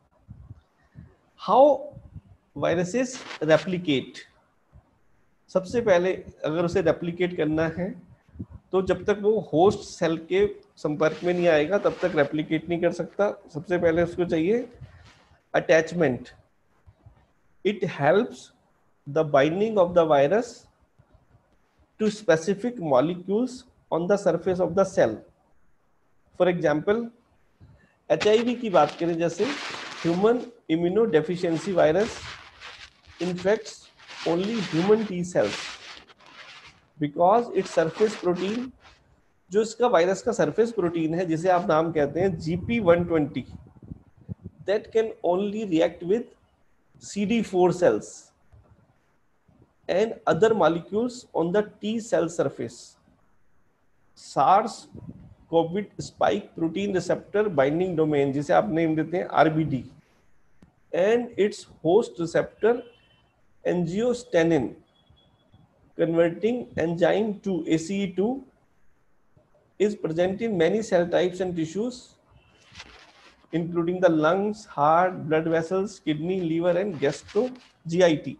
हाउ वायरसेस रेप्लिकेट, सबसे पहले अगर उसे रेप्लिकेट करना है तो जब तक वो होस्ट सेल के संपर्क में नहीं आएगा तब तक रेप्लिकेट नहीं कर सकता। सबसे पहले उसको चाहिए attachment. It helps the binding of the virus to specific molecules on the surface of the cell. For example H I V की बात करें, जैसे human immunodeficiency virus infects only human T cells because its surface protein, जो इसका virus का surface protein है जिसे आप नाम कहते हैं G P one twenty, that can only react with C D four cells and other molecules on the T cell surface. SARS-CoV spike protein receptor binding domain, जिसे आप नेम देते हैं R B D, and its host receptor angiostensin converting enzyme to A C E two is present in many cell types and tissues. including the lungs, heart, blood vessels, kidney, liver, and gastro G I T.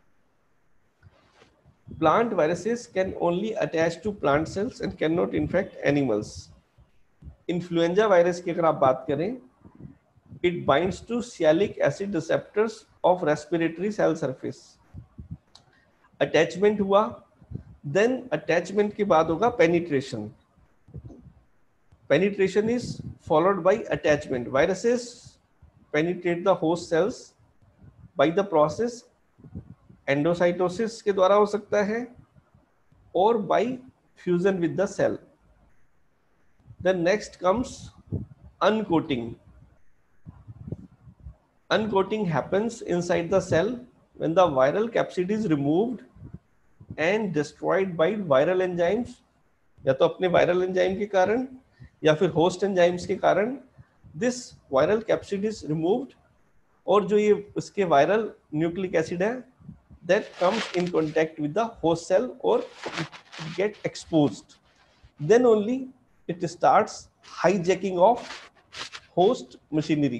Plant viruses can only attach to plant cells and cannot infect animals. Influenza virus की अगर आप बात करें, it binds to sialic acid receptors of respiratory cell surface. Attachment हुआ, then attachment के बाद होगा penetration. Penetration is followed by attachment. Viruses penetrate the host cells by the process endocytosis के द्वारा हो सकता है और by fusion with the cell. Then next comes uncoating. Uncoating happens inside the cell when the viral capsid is removed and destroyed by viral enzymes, या तो अपने viral enzyme के कारण या फिर host enzymes के कारण this viral capsid is removed, और जो ये उसके viral nucleic acid है that comes in contact with the host cell or get exposed, then only it starts hijacking of host machinery.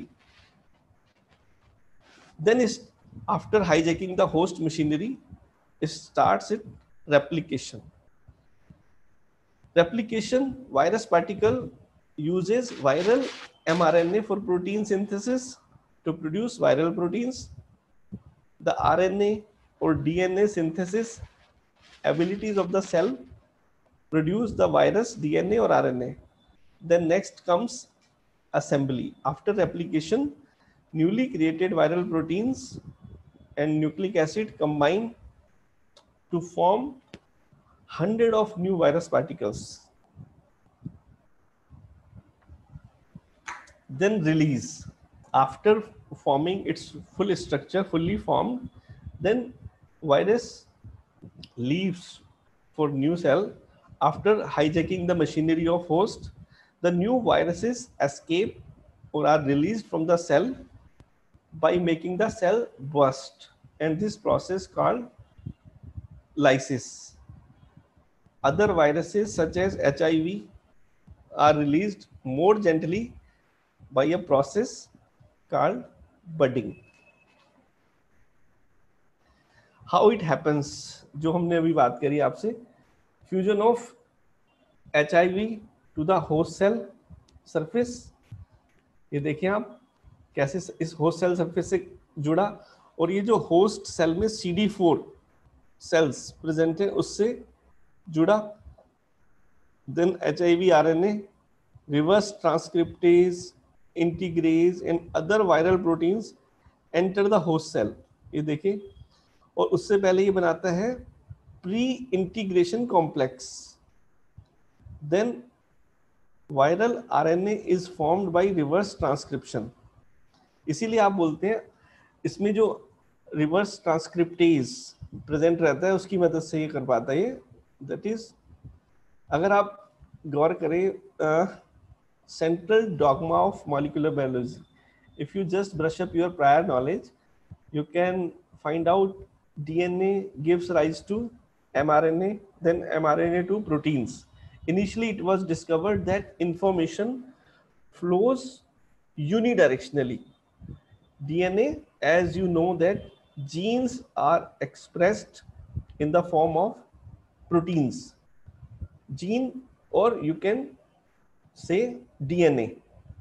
Then is after hijacking the host machinery, it starts it replication. Replication, virus particle uses viral mRNA for protein synthesis to produce viral proteins. The R N A or D N A synthesis abilities of the cell produce the virus D N A or R N A. Then next comes assembly. After replication, newly created viral proteins and nucleic acid combine to form hundred of new virus particles. Then release. After forming its full structure, fully formed, then virus leaves for new cell. After hijacking the machinery of host, the new viruses escape or are released from the cell by making the cell burst, and this process called lysis. Other viruses such as H I V are released more gently by a process called budding. How it happens, जो हमने अभी बात करी आपसे, fusion of H I V to the host cell surface. ये देखिए आप कैसे इस host cell surface से जुड़ा, और ये जो host cell में C D four cells present है उससे जुड़ा. Then H I V R N A, reverse transcriptase, integrase and other viral proteins enter the host cell. ये देखिए, और उससे पहले ये बनाता है pre integration complex. Then viral RNA is formed by reverse transcription. इसीलिए आप बोलते हैं इसमें जो रिवर्स ट्रांसक्रिप्टेज प्रेजेंट रहता है उसकी मदद से ये कर पाता है ये. दैट इज, अगर आप गौर करें central dogma of molecular biology, if you just brush up your prior knowledge, you can find out D N A gives rise to mRNA, then mRNA to proteins. Initially, it was discovered that information flows unidirectionally. D N A, as you know, that genes are expressed in the form of proteins. Gene, or you can say D N A,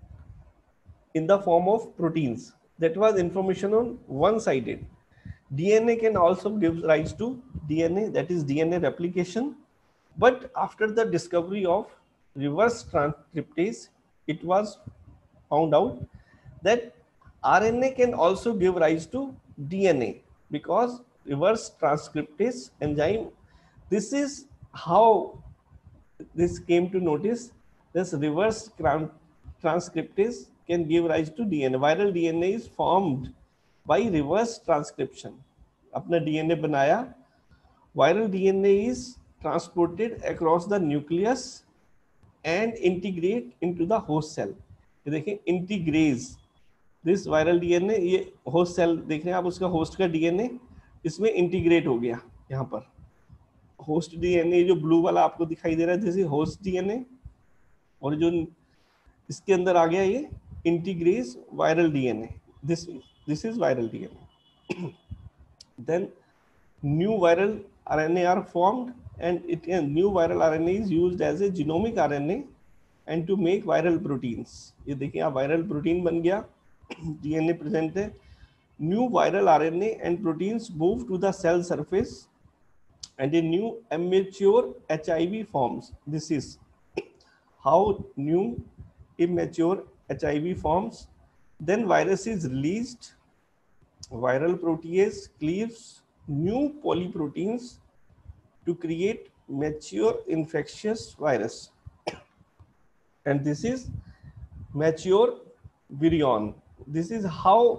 in the form of proteins. That was information on one-sided. D N A can also give rise to D N A, that is D N A replication. But after the discovery of reverse transcriptase, it was found out that R N A can also give rise to D N A, because reverse transcriptase enzyme, this is how this came to notice. This reverse transcriptase can give rise to D N A. Viral D N A is formed by reverse transcription. अपना D N A बनाया, viral D N A is transported across the nucleus and integrate into the host cell. ये देखें integrase, this viral D N A, ये host cell देख रहे हैं आप, उसका host का D N A इसमें integrate हो गया. यहाँ पर host D N A जो blue वाला आपको दिखाई दे रहा है, this is host D N A, और जो इसके अंदर आ गया ये integrase viral D N A. This, this is viral D N A. Then new viral R N A are formed, and it a new viral R N A is used as a genomic R N A and to make viral proteins. ये देखिए आप viral protein बन गया, D N A present है. New viral R N A and proteins move to the cell surface and a new immature H I V forms. This is how new immature H I V forms. Then virus is released. Viral protease cleaves new polyproteins to create mature infectious virus. And this is mature virion. This is how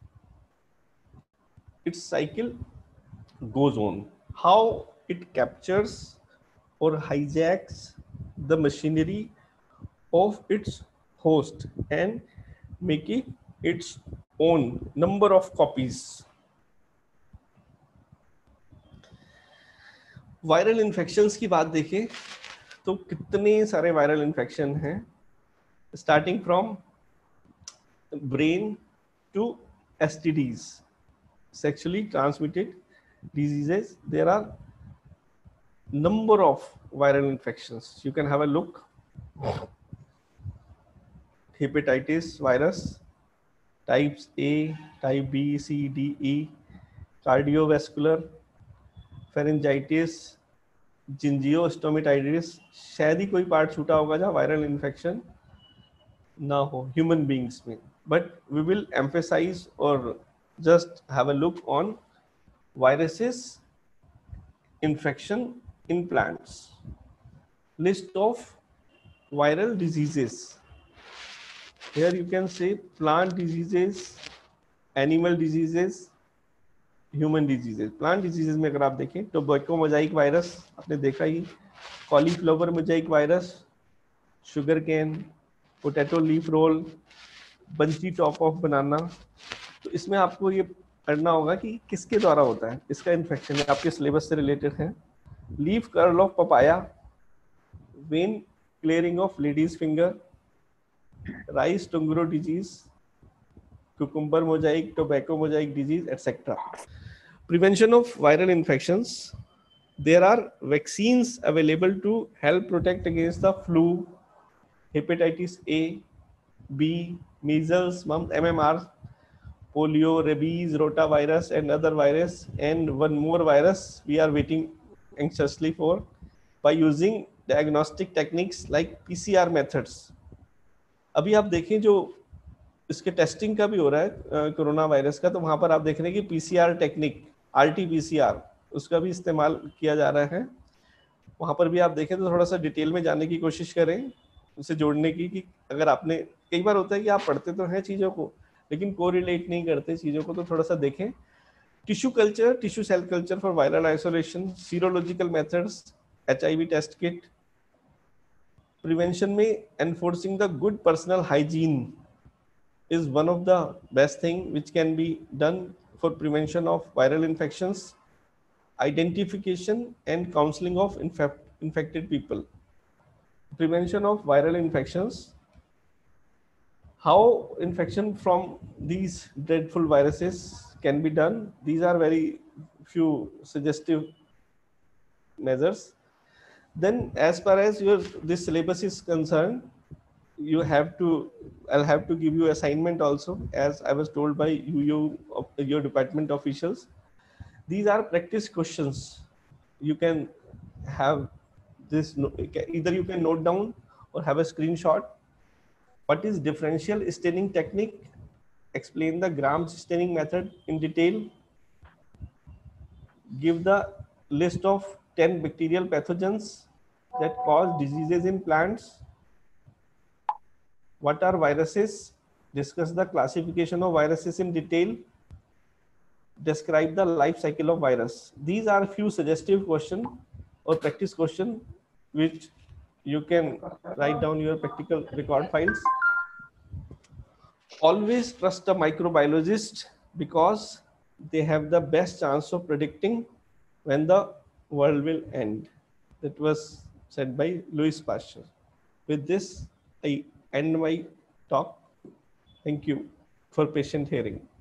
its cycle goes on, how it captures or hijacks the machinery of its host and making its own number of copies. Viral infections की बात देखें तो कितने सारे viral infection हैं, starting from brain to STDs, sexually transmitted diseases. There are number of viral infections. You can have a look. Hepatitis virus, types A, type B, C, D, E, cardiovascular, pharyngitis, gingiostomatitis. शायद ही कोई part छूटा होगा जहाँ viral infection ना हो human beings में, but we will emphasize और just have a look on viruses infection in plants. List of viral diseases. Here you can say plant diseases, animal diseases, human diseases. Plant diseases में अगर आप देखें तो tobacco mosaic virus आपने देखा ही, cauliflower mosaic virus, sugarcane, potato leaf roll, bunchy top of banana. तो इसमें आपको ये पढ़ना होगा कि किसके द्वारा होता है, इसका इन्फेक्शन है, आपके सिलेबस से रिलेटेड है. Leaf curl of papaya, vein clearing of ladies finger, rice tungro disease, cucumber mosaic, tobacco mosaic disease, et cetera. Prevention of viral infections. There are vaccines available to help protect against the flu, hepatitis A, B, measles, mumps, M M R, polio, rabies, rotavirus, and other virus, and one more virus we are waiting anxiously for, by using diagnostic techniques like P C R methods. अभी आप देखें जो इसके testing का भी हो रहा है कोरोना वायरस का, तो वहां पर आप देख रहे हैं कि पीसीआर टेक्निक, आरटीपीसीआर, उसका भी इस्तेमाल किया जा रहा है. वहां पर भी आप देखें तो थोड़ा सा डिटेल में जानने की कोशिश करें, उसे जोड़ने की, कि अगर आपने, कई बार होता है कि आप पढ़ते तो हैं चीज़ों को लेकिन कोरिलेट नहीं करते चीज़ों को, तो थोड़ा सा देखें. Tissue culture, tissue cell culture for viral isolation, serological methods, HIV test kit. Prevention में enforcing the good personal hygiene is one of the best thing which can be done for prevention of viral infections. Identification and counseling of infect, infected people. Prevention of viral infections. How infection from these dreadful viruses can be done. These are very few suggestive measures. Then as far as your this syllabus is concerned, you have to, I'll have to give you assignment also, as I was told by you, you your department officials. These are practice questions. You can have this, either you can note down or have a screenshot. What is differential staining technique? Explain the gram staining method in detail. Give the list of ten bacterial pathogens that cause diseases in plants. What are viruses? Discuss the classification of viruses in detail. Describe the life cycle of virus. These are few suggestive questions or practice questions which you can write down your practical record files. Always trust a microbiologist because they have the best chance of predicting when the world will end. That was said by Louis Pasteur. With this, I end my talk. Thank you for patient hearing.